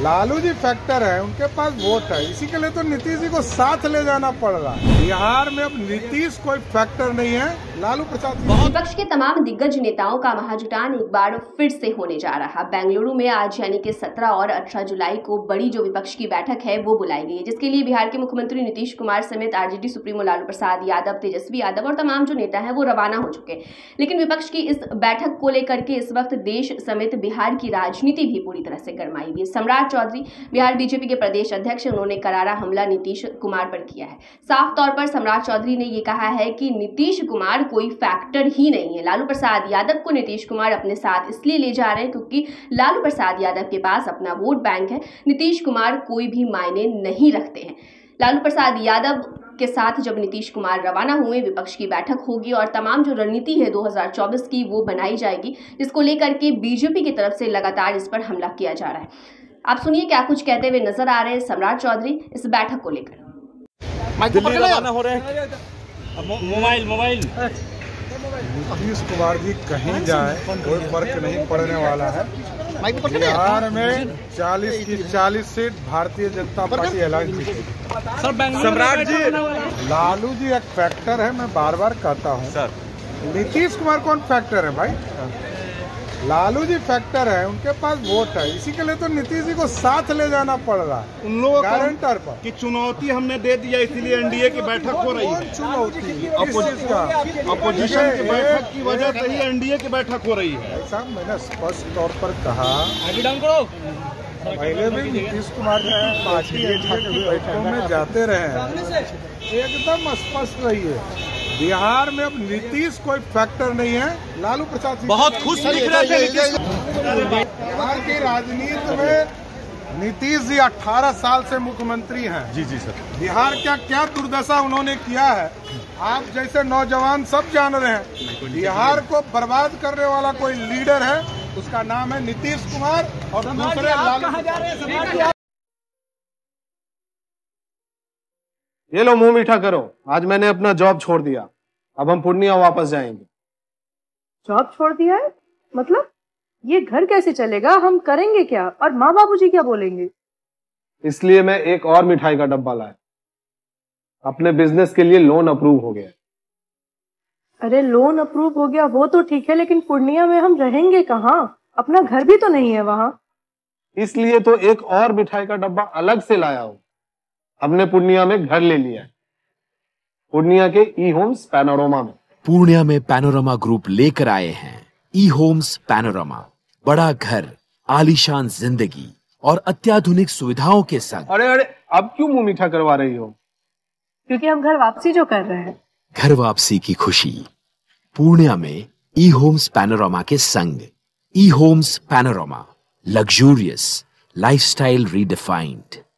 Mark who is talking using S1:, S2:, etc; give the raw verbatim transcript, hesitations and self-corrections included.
S1: Lalu ji factor है, उनके पास vote है, इसी के लिए तो नीतीश जी को साथ ले जाना पड़ रहा है। बिहार में अब नीतीश कोई फैक्टर नहीं है, लालू प्रसाद।
S2: विपक्ष के तमाम दिग्गज नेताओं का महाजुटान एक बार फिर से होने जा रहा। बेंगलुरु में आज यानी कि सत्रह और अठारह जुलाई को बड़ी जो विपक्ष की बैठक है वो बुलाई गई है, जिसके लिए बिहार के मुख्यमंत्री नीतीश कुमार समेत आरजेडी सुप्रीमो लालू प्रसाद यादव, तेजस्वी यादव और तमाम जो नेता हैं वो रवाना हो चुके हैं। लेकिन विपक्ष की इस बैठक को लेकर के इस वक्त देश समेत बिहार की राजनीति भी पूरी तरह से गरमाई हुई है। सम्राट चौधरी बिहार बीजेपी के प्रदेश अध्यक्ष, उन्होंने करारा हमला नीतीश कुमार पर किया है। साफ तौर पर सम्राट चौधरी ने ये कहा है कि नीतीश कुमार कोई फैक्टर ही नहीं है। लालू प्रसाद यादव को नीतीश कुमार अपने साथ इसलिए ले जा रहे हैं क्योंकि लालू प्रसाद यादव के पास अपना वोट बैंक है, नीतीश कुमार कोई भी मायने नहीं रखते हैं। लालू प्रसाद यादव के साथ जब नीतीश कुमार रवाना हुए, विपक्ष की बैठक होगी और तमाम जो रणनीति है दो हज़ार चौबीस की वो बनाई जाएगी, जिसको लेकर के बीजेपी की तरफ से लगातार इस पर हमला किया जा रहा है। आप सुनिए क्या कुछ कहते हुए नजर आ रहे हैं सम्राट चौधरी इस बैठक को लेकर।
S3: मोबाइल मोबाइल
S1: नीतीश कुमार जी कहीं जाए कोई फर्क नहीं पड़ने वाला है। बिहार में चालीस की चालीस सीट भारतीय जनता पार्टी ऐलान की।
S3: सम्राट जी,
S1: लालू जी एक फैक्टर है, मैं बार बार कहता हूँ सर। नीतीश कुमार कौन फैक्टर है भाई? लालू जी फैक्टर है, उनके पास वोट है, इसी के लिए तो नीतीश जी को साथ ले जाना पड़ रहा है।
S3: उन लोगों
S1: गारंटर पर
S3: कि चुनौती हमने दे दिया, इसीलिए एनडीए की बैठक हो रही है।
S1: चुनौती
S3: अपोजिशन की बैठक की वजह से ही एनडीए की बैठक हो रही है।
S1: साहब मैंने स्पष्ट तौर पर कहा, पहले भी नीतीश कुमार जी की पार्टी की बैठकों में जाते रहे हैं, एकदम स्पष्ट रही है। बिहार में अब नीतीश कोई फैक्टर नहीं है, लालू प्रसाद
S3: बहुत खुश दिख रहे थे नीतीश।
S1: बिहार की राजनीति में नीतीश जी अठारह साल से मुख्यमंत्री हैं।
S3: जी जी सर।
S1: बिहार क्या क्या दुर्दशा उन्होंने किया है आप जैसे नौजवान सब जान रहे हैं। बिहार को बर्बाद करने वाला कोई लीडर है, उसका नाम है नीतीश कुमार और दूसरे लालू।
S4: ये लो मुंह मीठा करो, आज मैंने अपना जॉब छोड़ दिया, अब हम पूर्णिया वापस जाएंगे।
S5: जॉब छोड़ दिया है? मतलब ये घर कैसे चलेगा? हम करेंगे क्या और माँ बाबूजी क्या बोलेंगे?
S4: इसलिए मैं एक और मिठाई का डब्बा लाया, अपने बिजनेस के लिए लोन अप्रूव हो गया।
S5: अरे लोन अप्रूव हो गया वो तो ठीक है, लेकिन पूर्णिया में हम रहेंगे कहाँ? अपना घर भी तो नहीं है वहाँ।
S4: इसलिए तो एक और मिठाई का डब्बा अलग से लाया हूँ। हमने पूर्णिया में घर ले लिया है, पूर्णिया के ई होम्स पैनोरमा में।
S6: पूर्णिया में पैनोरमा ग्रुप लेकर आए हैं ई होम्स पैनोरमा, बड़ा घर, आलीशान जिंदगी और अत्याधुनिक सुविधाओं के संग।
S4: अरे अरे अब क्यों मुंह मीठा करवा रही हो?
S5: क्योंकि हम घर वापसी जो कर रहे हैं।
S6: घर वापसी की खुशी पूर्णिया में ई होम्स पैनोरमा के संग। ई homes panorama, luxurious lifestyle redefined.